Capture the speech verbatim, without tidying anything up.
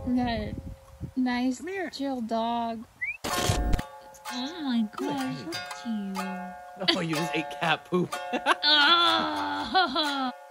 That nice, chill dog. Oh my gosh, look at you. Oh, you just ate cat poop. Oh.